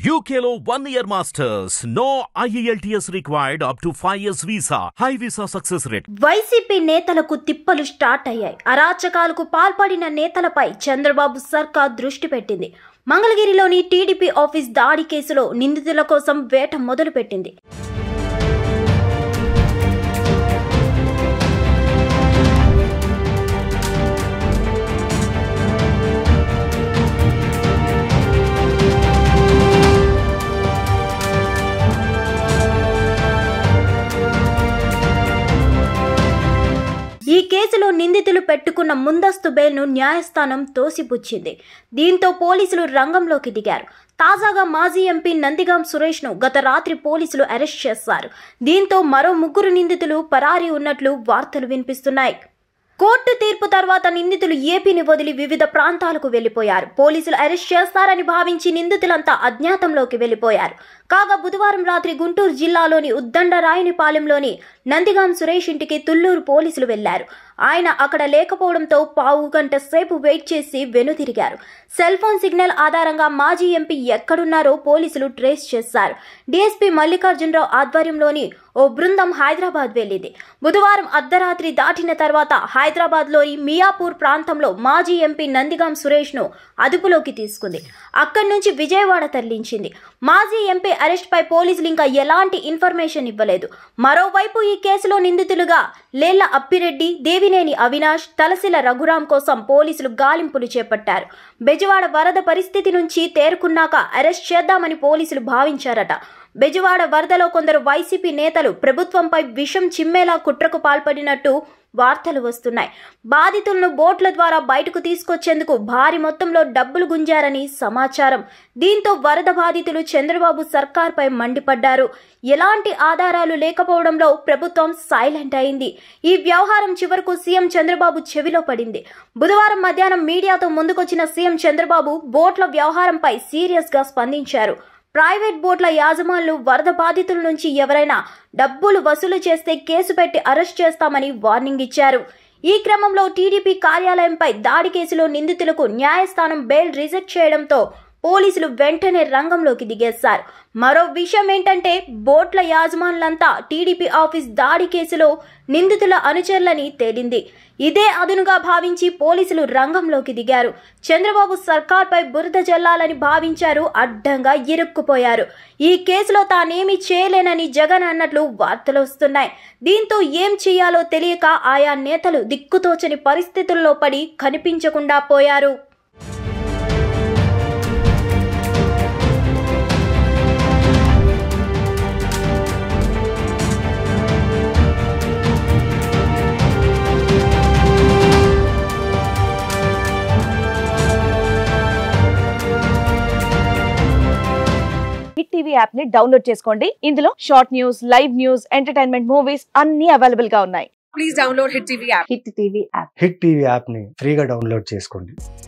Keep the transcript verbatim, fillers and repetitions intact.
U K లో one year masters. No I E L T S required up to five years visa. High visa success rate. YCP నేతలకు తిప్పలు start అయ్యాయి. అరాచకాలకు పాల్పడిన నేతలపై చంద్రబాబు సర్కార్ దృష్టి పెట్టింది. మంగళగిరిలోని టీడీపీ ఆఫీస్ దాడి కేసులో నిందితుల కోసం వేట మొదలుపెట్టింది. ఈ కేసులో నిందితులు పెట్టుకున్న ముందస్తు బెయిల్ను న్యాయస్థానం తోసిపుచ్చింది. దీంతో పోలీసులు రంగంలోకి దిగారు. తాజాగా మాజీ ఎంపీ నందిగాం సురేష్ను గత రాత్రి పోలీసులు అరెస్ట్ చేశారు. దీంతో మరో ముగ్గురు నిందితులు పరారీ ఉన్నట్లు వార్తలు వినిపిస్తున్నాయి. కోర్టు తీర్పు తర్వాత నిందితులు ఏపీని వదిలి వివిధ ప్రాంతాలకు వెళ్లిపోయారు. పోలీసులు అరెస్ట్ చేస్తారని భావించి నిందితులంతా అజ్ఞాతంలోకి వెళ్లిపోయారు. కాగా బుధవారం రాత్రి గుంటూరు జిల్లాలోని ఉద్దండరాయునిపాలెంలోని నందిగాం సురేష్ ఇంటికి తుళ్లూరు పోలీసులు వెళ్లారు. ఆయన అక్కడ లేకపోవడంతో పావు గంట సేపు వెయిట్ చేసి వెనుతిరిగారు. సెల్ ఫోన్ సిగ్నల్ ఆధారంగా మాజీ ఎంపీ ఎక్కడున్నారో పోలీసులు ట్రేస్ చేశారు. డీఎస్పీ మల్లికార్జునరావు ఆధ్వర్యంలోని ఓ బృందం హైదరాబాద్ వెళ్లింది. బుధవారం అర్ధరాత్రి దాటిన తర్వాత హైదరాబాద్ లోని మియాపూర్ ప్రాంతంలో మాజీ ఎంపీ నందిగాం సురేష్ ను అదుపులోకి తీసుకుంది. అక్కడి నుంచి విజయవాడ తరలించింది. మాజీ ఎంపీ అరెస్ట్ పై పోలీసులు ఇంకా ఎలాంటి ఇన్ఫర్మేషన్ ఇవ్వలేదు. మరోవైపు ఈ కేసులో నిందితులుగా లేళ్ల అప్పిరెడ్డి, దేవినేని అవినాష్, తలసిల రఘురాం కోసం పోలీసులు గాలింపులు చేపట్టారు. బెజవాడ వరద పరిస్థితి నుంచి తేరుకున్నాక అరెస్ట్ చేద్దామని పోలీసులు భావించారట. బెజవాడ వరదలో కొందరు వైసీపీ నేతలు ప్రభుత్వంపై విషం చిమ్మేలా కుట్రకు పాల్పడినట్టు వార్తలు వస్తున్నాయి. బాధితులను బోట్ల ద్వారా బయటకు తీసుకొచ్చేందుకు భారీ మొత్తంలో డబ్బులు గుంజారని సమాచారం. దీంతో వరద బాధితులు చంద్రబాబు సర్కార్పై మండిపడ్డారు. ఎలాంటి ఆధారాలు లేకపోవడంలో ప్రభుత్వం సైలెంట్ అయింది. ఈ వ్యవహారం చివరకు సీఎం చంద్రబాబు చెవిలో పడింది. బుధవారం మధ్యాహ్నం మీడియాతో ముందుకొచ్చిన సీఎం చంద్రబాబు బోట్ల వ్యవహారంపై సీరియస్ గా స్పందించారు. ప్రైవేట్ బోట్ల యాజమానులు వరద బాధితుల నుంచి ఎవరైనా డబ్బులు వసూలు చేస్తే కేసు పెట్టి అరెస్ట్ చేస్తామని వార్నింగ్ ఇచ్చారు. ఈ క్రమంలో టీడీపీ కార్యాలయంపై దాడి కేసులో నిందితులకు న్యాయస్థానం బెయిల్ రిజెక్ట్ చేయడంతో పోలీసులు వెంటనే రంగంలోకి దిగేశారు. మరో విషయం ఏంటంటే బోట్ల యాజమానులంతా టీడీపీ ఆఫీస్ దాడి కేసులో నిందితుల అనుచరులని తేలింది. ఇదే అదునుగా భావించి పోలీసులు రంగంలోకి దిగారు. చంద్రబాబు సర్కార్పై బురద జల్లాలని భావించారు. అడ్డంగా ఇరుక్కుపోయారు. ఈ కేసులో తానేమీ చేయలేనని జగన్ అన్నట్లు వార్తలు వస్తున్నాయి. దీంతో ఏం చేయాలో తెలియక ఆయా నేతలు దిక్కుతోచని పరిస్థితుల్లో పడి కనిపించకుండా పోయారు. హిట్ టీవీ యాప్ ని డౌన్లోడ్ చేసుకోండి. ఇందులో short news, live news, entertainment movies అన్ని అవైలబుల్ గా ఉన్నాయి. Please download Hit TV app. Hit TV app Hit TV app ని ఫ్రీగా డౌన్లోడ్ చేసుకోండి.